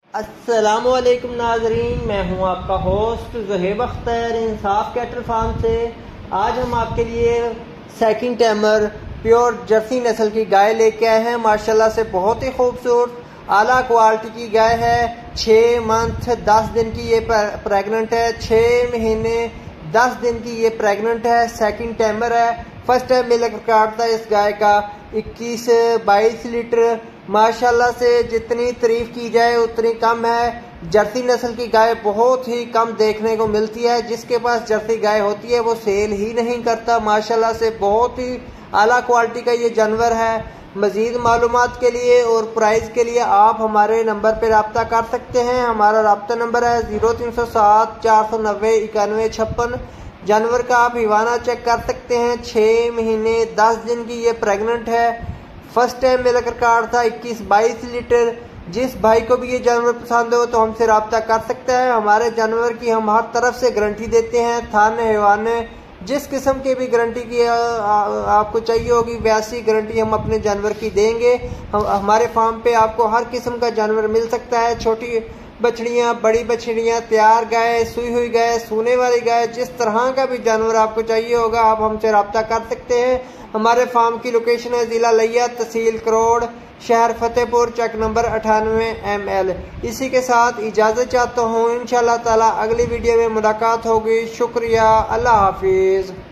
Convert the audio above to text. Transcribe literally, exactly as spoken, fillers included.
अस्सलामुअलैकुम नाजरीन, मैं हूं आपका host Zuhaib Akhtar Insaf cattle farm से। आज हम आपके लिए सेकंड टाइमर प्योर जर्सी नस्ल की गाय लेके आए हैं। माशाल्लाह से बहुत ही खूबसूरत आला क्वालिटी की गाय है। छः मंथ दस दिन की ये प्रेग्नेंट है। छः महीने दस दिन की ये प्रेग्नेंट है। सेकंड टाइमर है। फर्स्ट टाइम मिल्क रिकॉर्ड था इस गाय का इक्कीस बाईस लीटर। माशाल्लाह से जितनी तारीफ की जाए उतनी कम है। जर्सी नस्ल की गाय बहुत ही कम देखने को मिलती है। जिसके पास जर्सी गाय होती है वो सेल ही नहीं करता। माशाल्लाह से बहुत ही आला क्वालिटी का ये जानवर है। मजीद मालूमात के लिए और प्राइस के लिए आप हमारे नंबर पर रब्ता कर सकते हैं। हमारा रब्ता नंबर है जीरो तीन सौ सात चार सौ नब्बे इक्यानवे छप्पन। जानवर का आप हिवाना चेक कर सकते हैं। छः महीने दस दिन की ये प्रेग्नेंट है। फर्स्ट टाइम मिल्क रिकॉर्ड था इक्कीस बाईस लीटर। जिस भाई को भी ये जानवर पसंद हो तो हमसे रब्ता कर सकता है। हमारे जानवर की हम हर तरफ से गारंटी देते हैं। थाने हिवाने जिस किस्म की भी गारंटी की आ, आ, आपको चाहिए होगी वैसी गारंटी हम अपने जानवर की देंगे। हम हमारे फार्म पे आपको हर किस्म का जानवर मिल सकता है। छोटी बछड़ियाँ, बड़ी बछड़ियाँ, तैयार गाय, सुई हुई गाय, सूने वाली गाय, जिस तरह का भी जानवर आपको चाहिए होगा आप हमसे रब्ता कर सकते हैं। हमारे फार्म की लोकेशन है जिला लिया, तहसील करोड़, शहर फतेहपुर, चक नंबर अठानवे एम एल। इसी के साथ इजाज़त चाहता हूँ। इंशाल्लाह ताला अगली वीडियो में मुलाकात होगी। शुक्रिया, अल्लाह हाफिज़।